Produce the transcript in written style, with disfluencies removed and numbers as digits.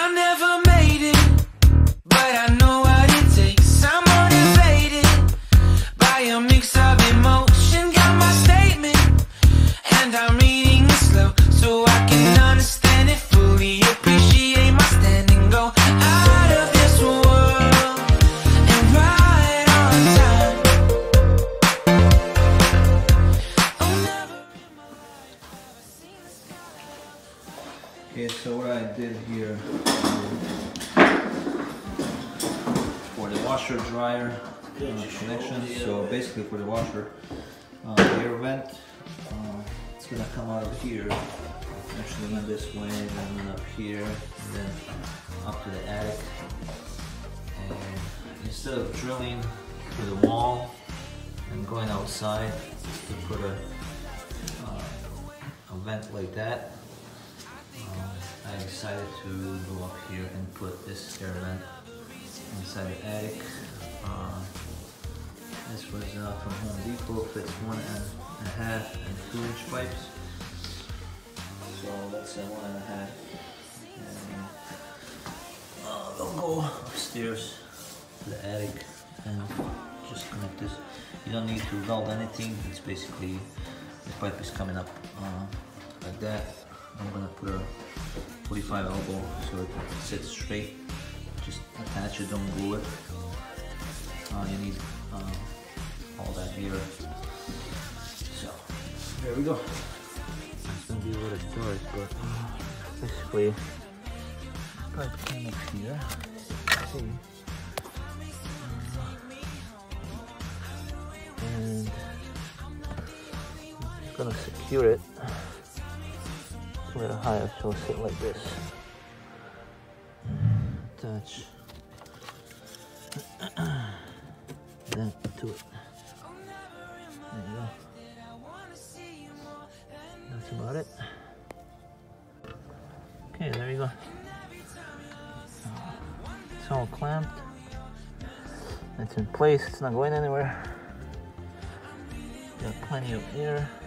I never made it, but I know what it takes. I'm motivated by a mix of emotion. Got my statement, and I'm reading it slow so I can understand it fully. Appreciate my standing, go out of this world and right on time. Oh, never in my life have I seen the sky. Okay, so what I did here for the washer dryer connection. So basically for the washer air vent, it's gonna come out of here. Actually went this way, and then up here, and then up to the attic. And instead of drilling to the wall and going outside to put a vent like that, I decided to go up here and put this air vent inside the attic. This was from Home Depot, fits 1.5 and 2-inch pipes. So that's 1.5. And they'll go upstairs to the attic and just connect this. You don't need to weld anything. It's basically the pipe is coming up like that. I'm gonna put a 45 elbow so it sits straight. Just attach it, don't glue it. You need all that here. So there we go. It's gonna be a little dark, but basically pipe came up here. See, and I'm gonna secure it a little higher, so it'll sit like this. Attach that to it. There you go. That's about it. Okay, there you go. It's all clamped. It's in place. It's not going anywhere. Got plenty of air.